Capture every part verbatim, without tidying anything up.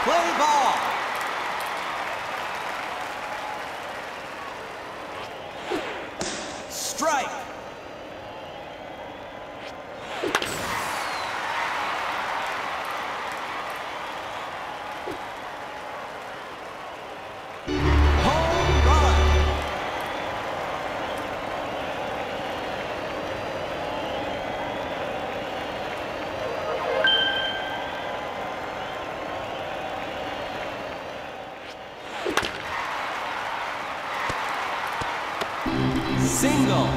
Play ball. Strike. Home run. Single.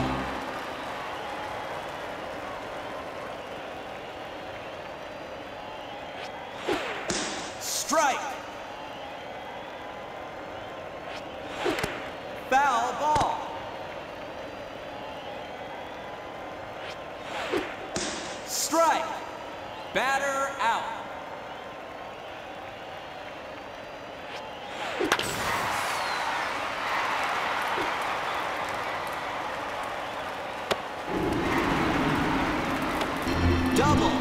Strike. Foul ball. Strike. Batter out. Double.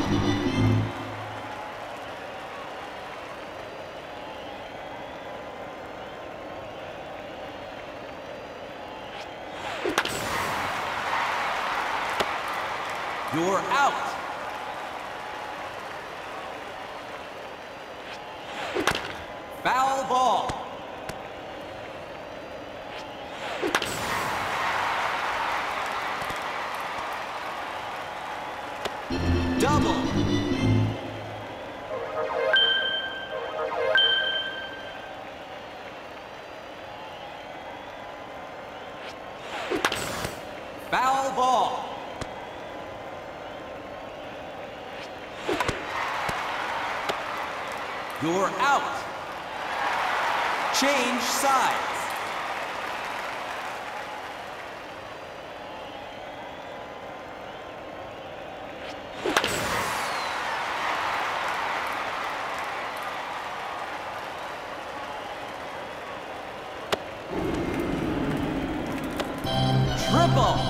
You're out. Foul ball. Double. Foul ball. You're out. Change sides. Triple.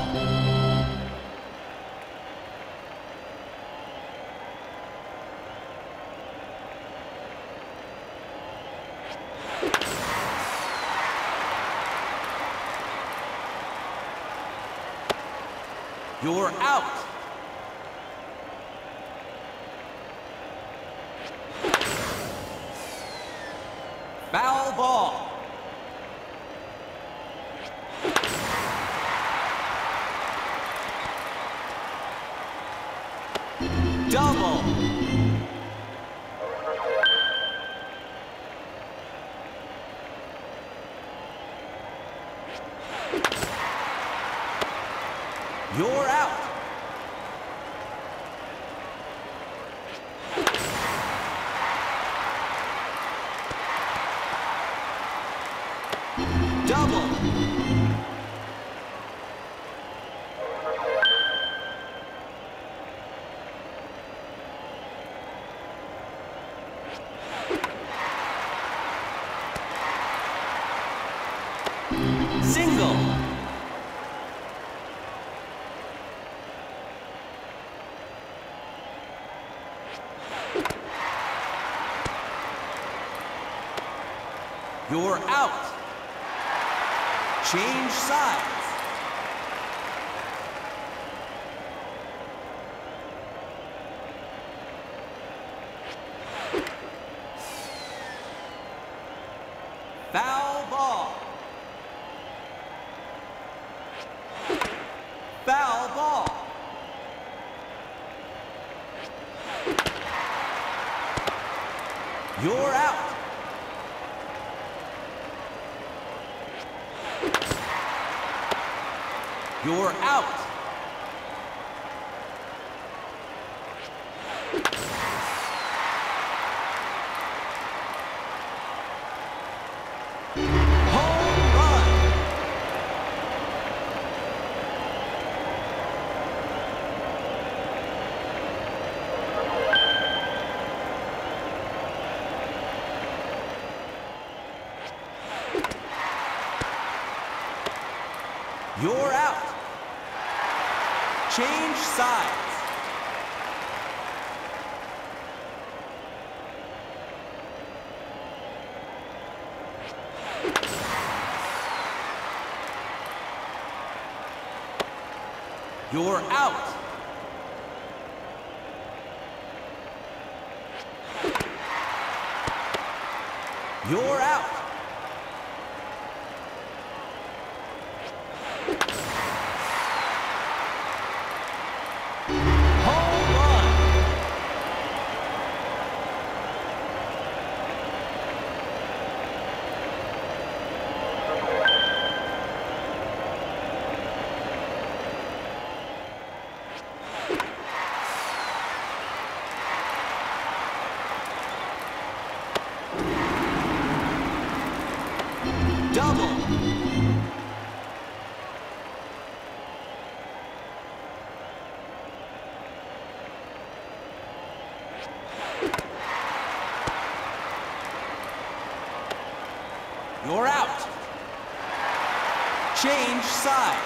You're out. Foul ball. Double. You're out. Double. Single. You're out. Change sides. Foul ball. Foul ball. You're out. You're out. Home run. You're out. Change sides. You're out. You're out. Home run. Double. You're out. Change sides.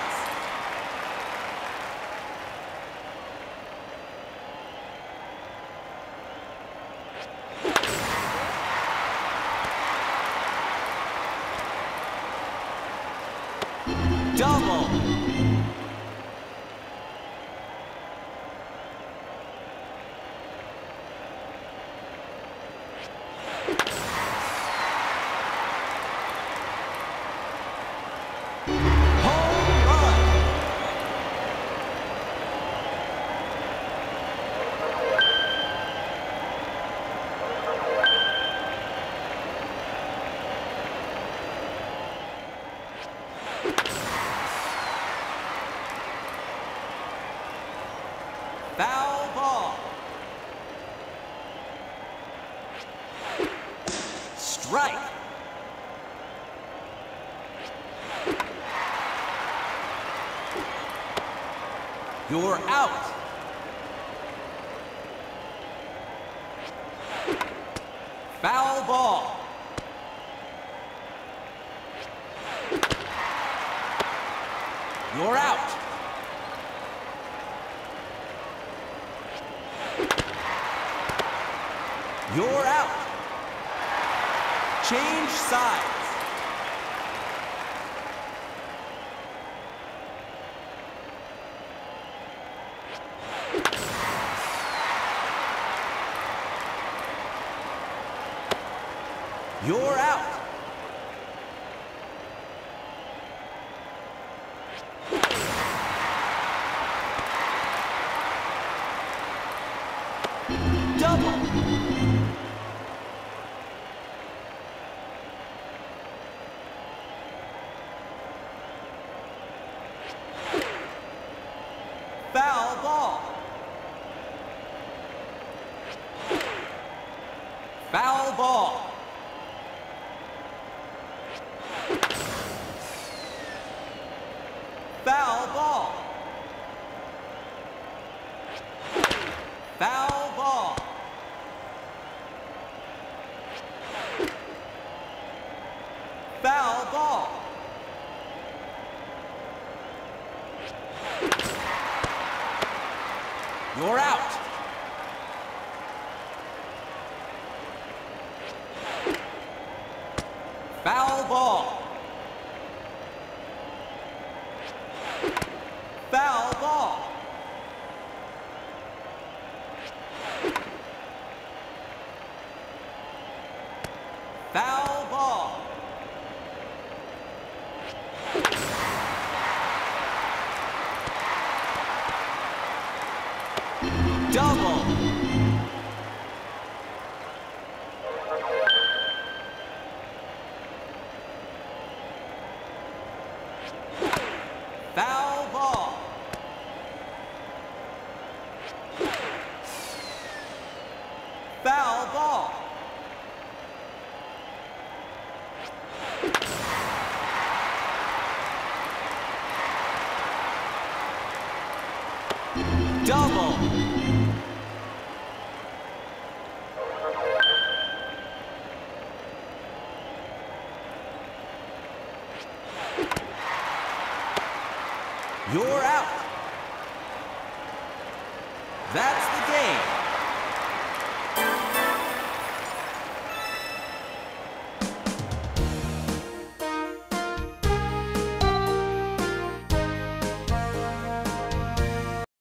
Double. Home run. Foul ball. Strike. You're out. Foul ball. You're out. You're out. Change sides. You're out. Double. Foul ball. Foul ball. Foul ball. Foul ball. Foul ball. You're out. Foul ball. Foul ball. Foul ball. Double. Foul ball. Foul ball. Double. You're out. That's the game.